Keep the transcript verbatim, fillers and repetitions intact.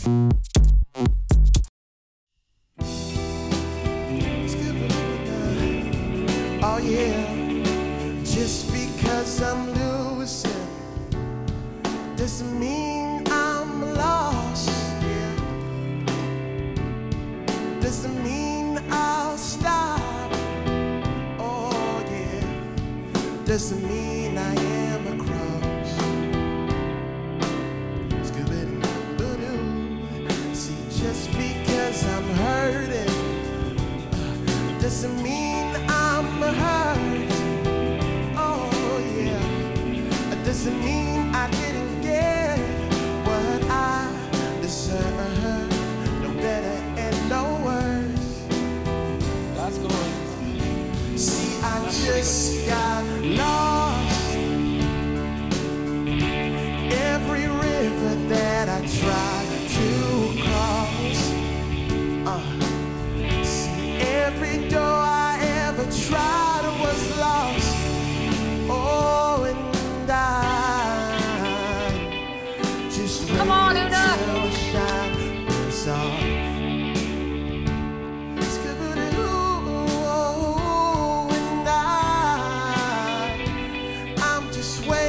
Oh yeah, just because I'm losing doesn't mean I'm lost, yeah. Doesn't mean I'll stop, oh yeah. Doesn't mean I am a cross. Scooby-Doo. See, just because I'm hurting doesn't mean I'm hurt, oh yeah. Doesn't mean I didn't get what I deserve, no better and no worse. That's good. See, I just got lost. Every river that I tried to cross, uh, see, every door I ever tried was lost. Oh, and I just Come on, Una. till the shine was off. Scooby-Doo, and I, I'm just waiting.